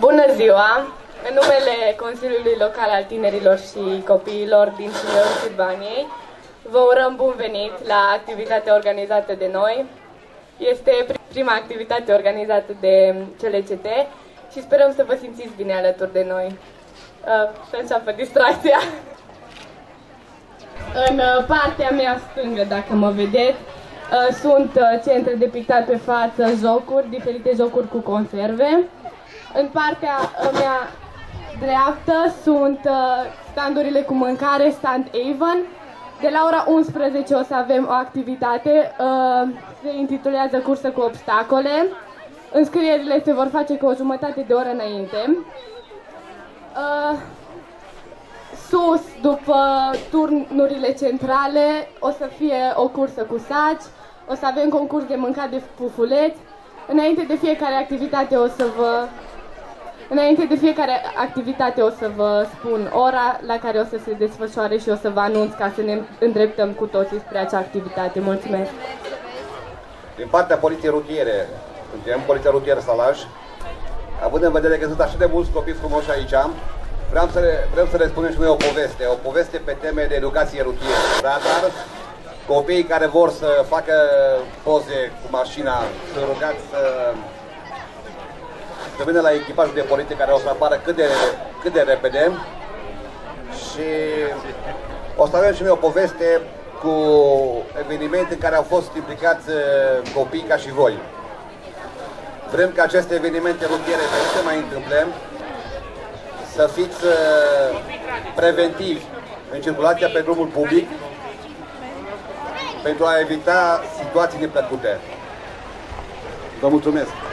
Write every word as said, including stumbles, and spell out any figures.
Bună ziua! În numele Consiliului Local al Tinerilor și Copiilor din Simeon Sârbaniei, vă urăm bun venit la activitatea organizată de noi. Este prima activitate organizată de C L C T și sperăm să vă simțiți bine alături de noi. Să înceapă distracția. În partea mea stângă, dacă mă vedeți, sunt centre de pictat pe față, jocuri, diferite jocuri cu conserve. În partea mea dreaptă sunt standurile cu mâncare, stand Avon. De la ora unsprezece o să avem o activitate, se intitulează Cursă cu obstacole. Înscrierile se vor face cu o jumătate de oră înainte. Sus, după turnurile centrale, o să fie o cursă cu saci, o să avem concurs de mâncat de pufuleți. Înainte de fiecare activitate o să vă Înainte de fiecare activitate o să vă spun ora la care o să se desfășoare și o să vă anunț ca să ne îndreptăm cu toții spre acea activitate. Mulțumesc! Din partea Poliției Rutiere, suntem Poliția Rutieră Salaj, având în vedere că sunt așa de mulți copii frumoși aici, vreau să le, vreau să le spunem și noi o poveste, o poveste pe teme de educație rutieră. Dar copiii care vor să facă poze cu mașina, sunt rugați să să vină la echipajul de poliție care o să apară cât de, cât de repede. Și o să avem și noi o poveste cu evenimente în care au fost implicați copii ca și voi. Vrem ca aceste evenimente rutiere să nu se mai întâmple, să fiți preventivi în circulația pe drumul public pentru a evita situații neplăcute. Vă mulțumesc!